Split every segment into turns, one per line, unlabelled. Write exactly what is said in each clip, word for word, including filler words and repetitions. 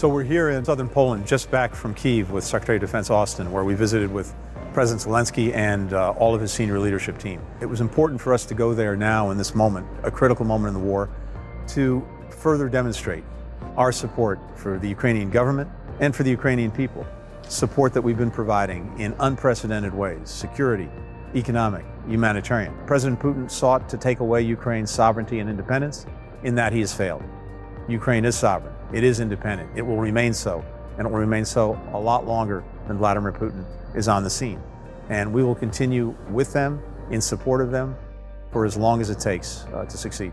So we're here in southern Poland, just back from Kyiv with Secretary of Defense Austin, where we visited with President Zelensky and uh, all of his senior leadership team. It was important for us to go there now in this moment, a critical moment in the war, to further demonstrate our support for the Ukrainian government and for the Ukrainian people. Support that we've been providing in unprecedented ways: security, economic, humanitarian. President Putin sought to take away Ukraine's sovereignty and independence. In that, he has failed. Ukraine is sovereign. It is independent. It will remain so, and it will remain so a lot longer than Vladimir Putin is on the scene. And we will continue with them, in support of them, for as long as it takes uh, to succeed.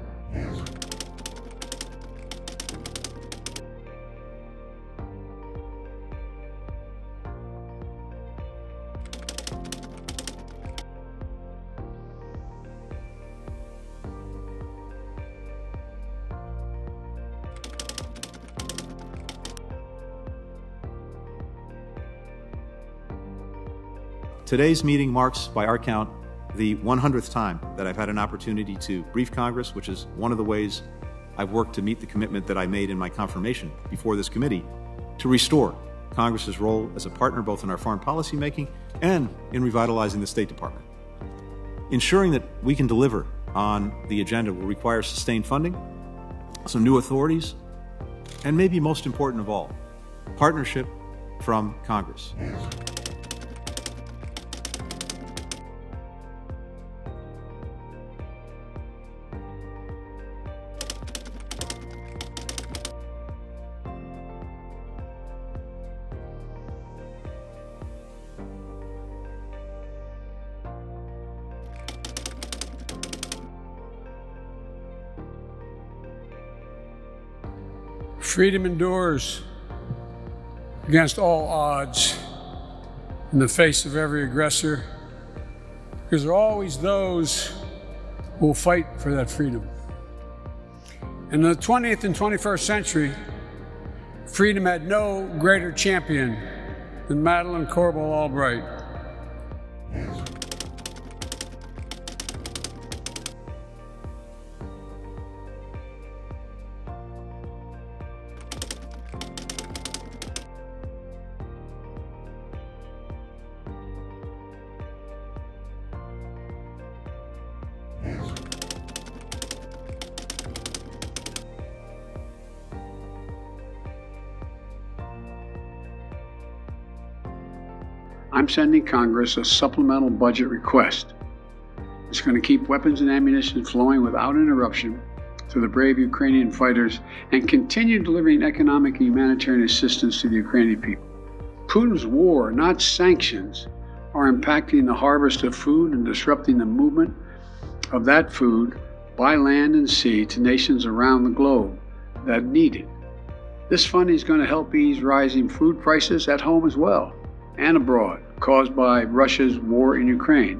Today's meeting marks, by our count, the one hundredth time that I've had an opportunity to brief Congress, which is one of the ways I've worked to meet the commitment that I made in my confirmation before this committee to restore Congress's role as a partner both in our foreign policy making and in revitalizing the State Department. Ensuring that we can deliver on the agenda will require sustained funding, some new authorities, and maybe most important of all, partnership from Congress.
Freedom endures against all odds in the face of every aggressor, because there are always those who will fight for that freedom. In the twentieth and twenty-first century, freedom had no greater champion than Madeleine Corbell Albright. I'm sending Congress a supplemental budget request. It's going to keep weapons and ammunition flowing without interruption to the brave Ukrainian fighters and continue delivering economic and humanitarian assistance to the Ukrainian people. Putin's war, not sanctions, are impacting the harvest of food and disrupting the movement of that food by land and sea to nations around the globe that need it. This funding is going to help ease rising food prices at home as well and abroad, caused by Russia's war in Ukraine.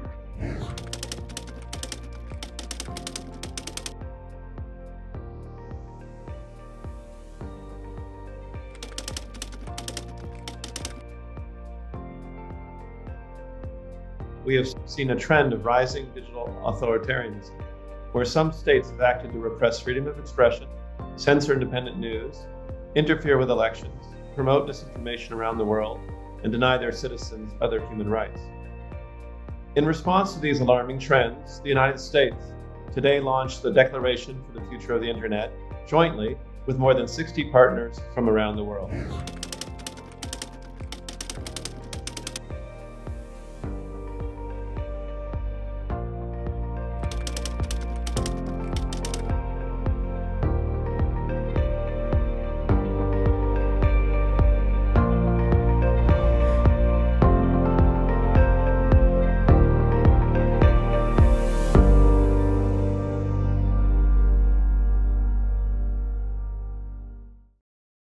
We have seen a trend of rising digital authoritarianism, where some states have acted to repress freedom of expression, censor independent news, interfere with elections, promote disinformation around the world, and deny their citizens other human rights. In response to these alarming trends, the United States today launched the Declaration for the Future of the Internet jointly with more than sixty partners from around the world.